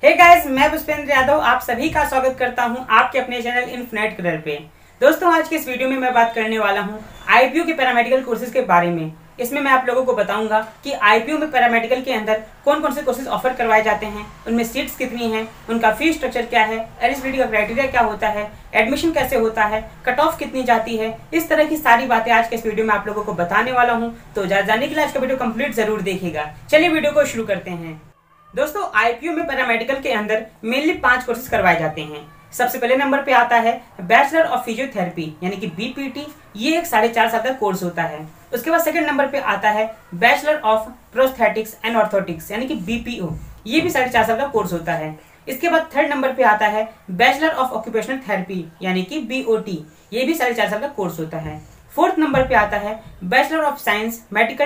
Hey guys, मैं पुष्पेंद्र यादव आप सभी का स्वागत करता हूं आपके अपने चैनल इनफिनाइट करियर पे। दोस्तों, आज के इस वीडियो में मैं बात करने वाला हूं आईपीओ के पैरामेडिकल कोर्सेज के बारे में। इसमें मैं आप लोगों को बताऊंगा कि आईपीओ में पैरामेडिकल के अंदर कौन कौन से कोर्सेज ऑफर करवाए जाते हैं, उनमें सीट्स कितनी हैं, उनका फीस स्ट्रक्चर क्या है, एलिजिबिलिटी का क्राइटेरिया क्या होता है, एडमिशन कैसे होता है, कट ऑफ कितनी जाती है। इस तरह की सारी बातें आज के इस वीडियो में आप लोगों को बताने वाला हूँ। तो जाने के लिए आज का वीडियो कंप्लीट जरूर देखिएगा। चलिए वीडियो को शुरू करते हैं। दोस्तों, आईपीओ में पैरामेडिकल के अंदर मेनली 5 कोर्सेज करवाए जाते हैं। सबसे पहले नंबर पे आता है बैचलर ऑफ फिजियोथेरेपी यानी कि बीपीटी। ये एक 4.5 साल का कोर्स होता है। उसके बाद सेकंड नंबर पे आता है bachelor of prosthetics and orthotics यानी कि बीपीओ। ये भी 4.5 साल का कोर्स होता है। इसके बाद थर्ड नंबर पे आता है बैचलर ऑफ ऑक्यूपेशनल थेरेपी यानी कि बीओटी। ये भी 4.5 साल का कोर्स होता है। फोर्थ नंबर पे आता है bachelor of science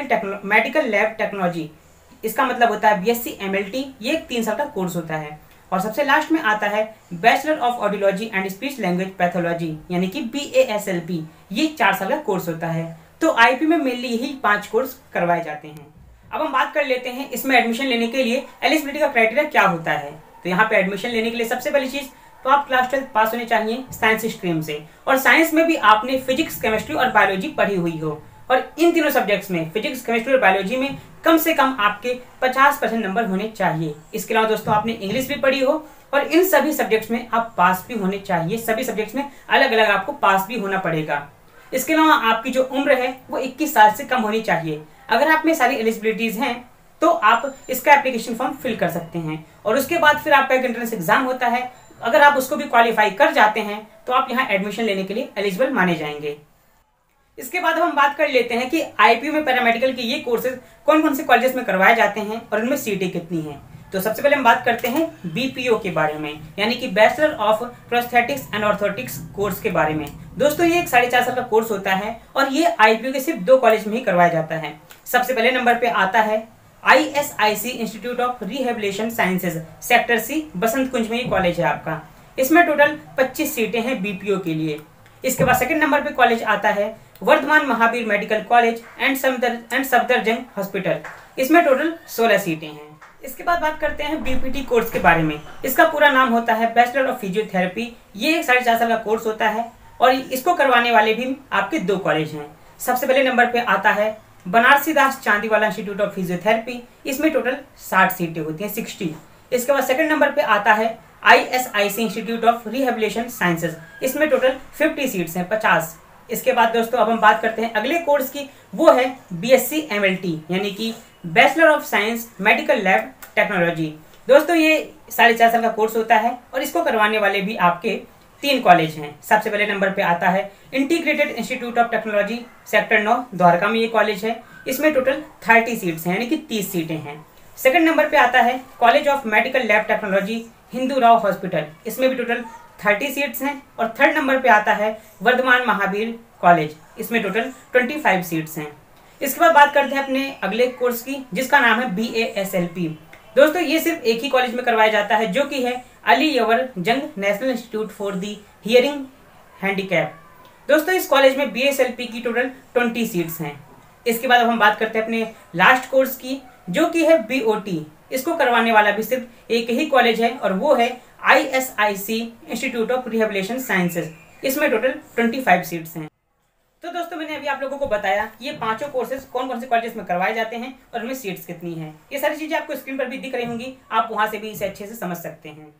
medical lab technology. इसका मतलब होता है बीएससी एमएलटी। ये एक 3 साल का कोर्स होता है। और सबसे लास्ट में आता है bachelor of audiology and speech language pathology यानी कि बीएएसएलपी। ये 4 साल का कोर्स होता है। तो आईपी में मेनली यही 5 कोर्स करवाए जाते हैं। अब हम बात कर लेते हैं इसमें एडमिशन लेने के लिए एलिजिबिलिटी का क्राइटेरिया क्या होता है। तो यहाँ पे एडमिशन लेने के लिए सबसे पहली चीज तो आप क्लास 12 पास होने चाहिए साइंस स्ट्रीम से, और साइंस में भी आपने फिजिक्स, केमिस्ट्री और बायोलॉजी पढ़ी हुई हो। और इन तीनों सब्जेक्ट्स में फिजिक्स, केमिस्ट्री और बायोलॉजी में कम से कम आपके 50% नंबर होने चाहिए। इसके अलावा दोस्तों आपने इंग्लिश भी पढ़ी हो, और इन सभी सब्जेक्ट्स में आप पास भी होने चाहिए। सभी सब्जेक्ट्स में अलग अलग आपको पास भी होना पड़ेगा। इसके अलावा आपकी जो उम्र है वो 21 साल से कम होनी चाहिए। अगर आप में सारी एलिजिबिलिटीज हैं तो आप इसका एप्लीकेशन फॉर्म फिल कर सकते हैं, और उसके बाद फिर आपका एक एंट्रेंस एग्जाम होता है। अगर आप उसको भी क्वालिफाई कर जाते हैं तो आप यहाँ एडमिशन लेने के लिए एलिजिबल माने जाएंगे। इसके बाद हम बात कर लेते हैं कि आईपीयू में पैरामेडिकल के ये कोर्सेज कौन कौन से कॉलेजेस में करवाए जाते हैं और उनमें सीटें कितनी हैं। तो सबसे पहले हम बात करते हैं बीपीओ के बारे में, यानी कि bachelor of prosthetics and orthotics course के बारे में। दोस्तों, ये एक 4.5 साल का कोर्स होता है, और ये आईपीयू के सिर्फ 2 कॉलेज में ही करवाया जाता है। सबसे पहले नंबर पे आता है ISIC institute of rehabilitation sciences, sector C, Basant Kunj में ये कॉलेज है आपका। इसमें टोटल 25 सीटें हैं बीपीओ के लिए। इसके बाद सेकंड नंबर पे कॉलेज आता है Vardhman Mahavir medical college and Safdarjung hospital. इसमें टोटल 16 सीटें हैं। इसके बाद बात करते हैं बीपीटी कोर्स के बारे में। इसका पूरा नाम होता है बैचलर ऑफ फिजियोथेरेपी। ये एक 4.5 साल का कोर्स होता है, और इसको करवाने वाले भी आपके 2 कॉलेज हैं। सबसे पहले नंबर पे आता है Banarsi Das Chandiwala institute of physiotherapy. इसमें टोटल 60 सीटें होती हैं, 60। इसके बाद सेकंड नंबर पे आता है ISIC institute of rehabilitation sciences. इसमें टोटल 50 सीट्स हैं, 50। इसके बाद दोस्तों अब हम बात करते हैं अगले कोर्स की, वो है बीएससी एमएलटी यानी कि bachelor of science medical lab technology. दोस्तों, ये 4.5 साल का कोर्स होता है, और इसको करवाने वाले भी आपके 3 कॉलेज हैं। सबसे पहले नंबर पे आता है integrated institute of technology sector 9 Dwarka में ये कॉलेज है। इसमें टोटल 30 सीट्स हैं, यानी कि 30 सीटें हैं। सेकंड नंबर पे आता है college of medical lab technology Hindu Rao hospital. इसमें भी टोटल 30 सीट्स हैं। और थर्ड नंबर पे आता है वर्धमान महावीर कॉलेज। इसमें टोटल 25 सीट्स हैं। इसके बाद बात करते हैं अपने अगले कोर्स की, जिसका नाम है BASLP। दोस्तों, ये सिर्फ एक ही कॉलेज में करवाया जाता है, जो कि है Ali Yavar Jung national institute for the hearing handicap. दोस्तों, इस कॉलेज में BASLP की टोटल 20 सीट्स हैं। इसके बाद अब हम बात करते हैं अपने लास्ट कोर्स की, जो कि है BOT। इसको करवाने वाला भी सिर्फ एक ही कॉलेज है, और वो है ISIC institute of rehabilitation sciences. इसमें टोटल 25 सीट्स हैं। तो दोस्तों, मैंने अभी आप लोगों को बताया कि ये 5 कोर्सेज कौन कौन से कॉलेजेस में करवाए जाते हैं और उनमें सीट्स कितनी हैं। ये सारी चीजें आपको स्क्रीन पर भी दिख रही होंगी, आप वहां से भी इसे अच्छे से समझ सकते हैं।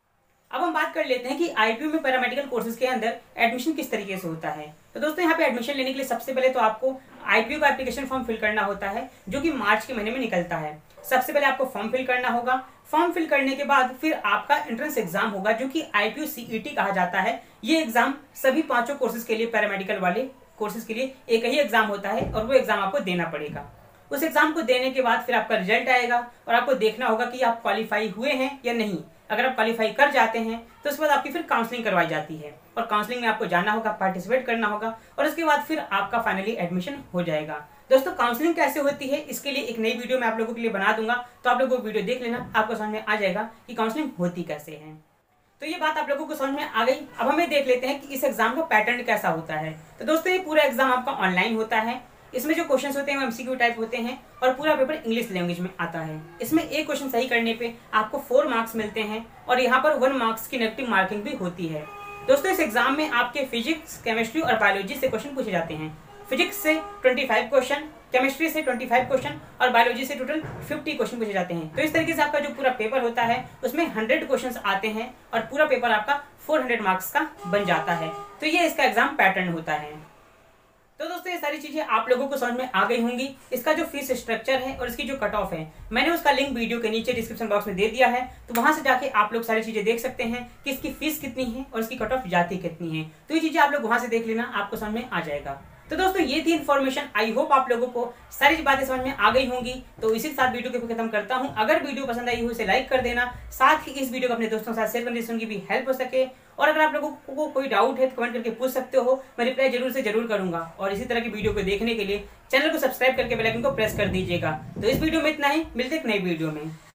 अब हम बात कर लेते हैं कि आईपीयू में पैरामेडिकल कोर्सेज के अंदर एडमिशन किस तरीके से होता है। तो दोस्तों, यहाँ पे एडमिशन लेने के लिए सबसे पहले तो आपको आईपीयू का एप्लीकेशन फॉर्म फिल करना होता है, जो कि मार्च के महीने में निकलता है। सबसे पहले आपको फॉर्म फिल करना होगा। फॉर्म फिल करने के बाद फिर आपका एंट्रेंस एग्जाम होगा, जो कि आईपीयू CET कहा जाता है। ये एग्जाम सभी 5 कोर्सेज के लिए, पैरामेडिकल वाले कोर्सेज के लिए एक ही एग्जाम होता है, और वो एग्जाम आपको देना पड़ेगा। उस एग्जाम को देने के बाद फिर आपका रिजल्ट आएगा, और आपको देखना होगा कि आप क्वालिफाई हुए हैं या नहीं। अगर आप क्वालिफाई कर जाते हैं तो उसके बाद आपकी फिर काउंसलिंग करवाई जाती है, और काउंसलिंग में आपको जाना होगा, पार्टिसिपेट करना होगा, और उसके बाद फिर आपका फाइनली एडमिशन हो जाएगा। दोस्तों, काउंसलिंग कैसे होती है इसके लिए एक नई वीडियो मैं आप लोगों के लिए बना दूंगा, तो आप लोग वो वीडियो देख लेना, आपको समझ में आ जाएगा कि काउंसलिंग होती कैसे है। तो ये बात आप लोगों को समझ में आ गई। अब हमें देख लेते हैं कि इस एग्जाम का पैटर्न कैसा होता है। तो दोस्तों, ये पूरा एग्जाम आपका ऑनलाइन होता है। इसमें जो क्वेश्चंस होते हैं वो एमसीक्यू टाइप होते हैं और पूरा पेपर इंग्लिश लैंग्वेज में आता है। इसमें एक क्वेश्चन सही करने पे आपको 4 मार्क्स मिलते हैं और यहाँ पर 1 मार्क्स की नेगेटिव मार्किंग भी होती है। दोस्तों इस एग्जाम में आपके फिजिक्स, केमिस्ट्री और बायोलॉजी से क्वेश्चन पूछे जाते हैं। फिजिक्स से 25 क्वेश्चन, केमिस्ट्री से 25 क्वेश्चन और बायोलॉजी से टोटल 50 क्वेश्चन पूछे जाते हैं। तो इस तरीके से आपका जो पूरा पेपर होता है उसमें 100 क्वेश्चंस आते हैं और पूरा पेपर आपका 400 मार्क्स का बन जाता है। तो ये इसका एग्जाम पैटर्न होता है। तो दोस्तों ये सारी चीजें आप लोगों को समझ में आ गई होंगी। इसका जो फीस स्ट्रक्चर है और इसकी जो कट ऑफ है मैंने उसका लिंक वीडियो के नीचे डिस्क्रिप्शन बॉक्स में दे दिया है, तो वहां से जाके आप लोग सारी चीजें देख सकते हैं कि इसकी फीस कितनी है और इसकी कट ऑफ जाती कितनी है। तो ये चीजें आप लोग वहां से देख लेना, आपको समझ में आ जाएगा। तो दोस्तों ये थी इन्फॉर्मेशन। आई होप आप लोगों को सारी बातें समझ में आ गई होंगी। तो इसी के साथ वीडियो को खत्म करता हूं। अगर वीडियो पसंद आई हो इसे लाइक कर देना, साथ ही इस वीडियो को अपने दोस्तों के साथ शेयर करने से उनकी भी हेल्प हो सके। और अगर आप लोगों को कोई डाउट है तो कमेंट करके पूछ सकते हो, मैं रिप्लाई जरूर से जरूर करूंगा। और इसी तरह की वीडियो को देखने के लिए चैनल को सब्सक्राइब करके बेल आइकन को प्रेस कर दीजिएगा। तो इस वीडियो में इतना ही, मिलते एक नई वीडियो में।